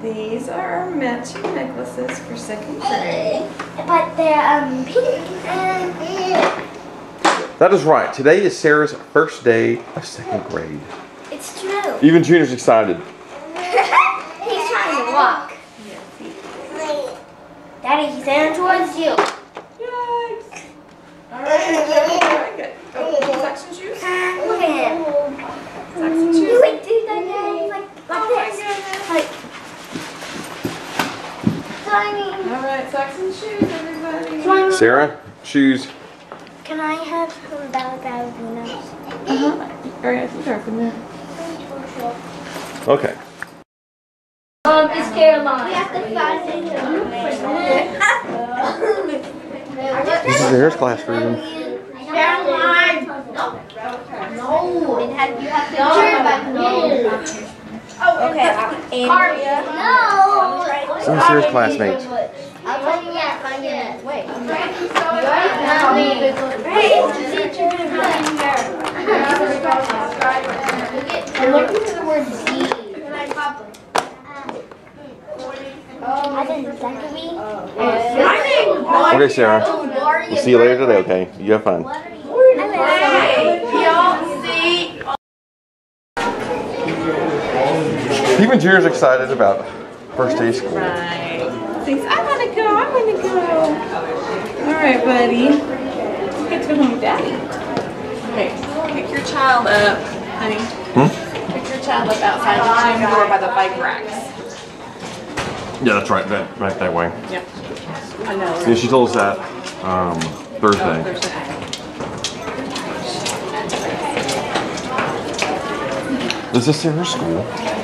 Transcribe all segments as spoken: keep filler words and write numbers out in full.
These are our matching necklaces for second grade. But they're um pink and That is right. Today is Sarah's first day of second grade. it's true. Even Junior's excited. He's trying to walk. Daddy, he's heading towards you. Yikes. Alright, very good. Oh, socks and shoes? Look at him. Socks and You shoes. like do that, Daddy? Like, like Oh my this. goodness. Like, tiny. Alright, socks and shoes, everybody. Tiny. Sarah, shoes. Can I have some ball ballerinas? Uh-huh. Alright, I think they're open there. Okay. Um, it's Caroline. We have to find it. This is Sarah's classroom. Caroline. No. No. It had, you have to no. Oh, okay. Andrea. No. Some of Sarah's classmates. I'll tell you yeah, find it. Wait. Not me. Hey, teacher gonna be here. I'm looking for the word Z. I didn't Zachary. Okay, Sarah. We'll see you later today, okay? You have fun. Even Junior's excited about first day of school. Right. Thanks. I want to go. I want to go. All right, buddy. Get to go home with Daddy. Okay. Pick your child up, honey. Hmm? Pick your child up outside the gym door by the bike racks. Yeah, that's right. That, right that way. Yep. I know. Yeah, she told us that um, Thursday. Oh, Thursday. Is this Sarah's school?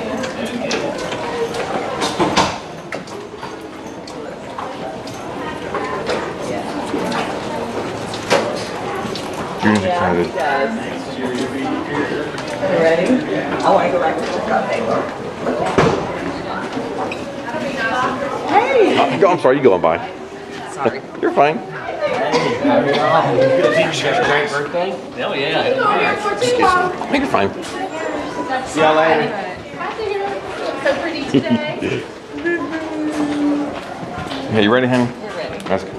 Junior's excited. Are you ready? I want to go back to the cafe. Hey! Oh, go- I'm sorry, you going by. Sorry. You're fine. Hey, how are you? Good. Did you have a great birthday? Hell yeah. I think you're fine. See y'all later. So pretty today. Hey, you ready, honey? We're ready. That's good.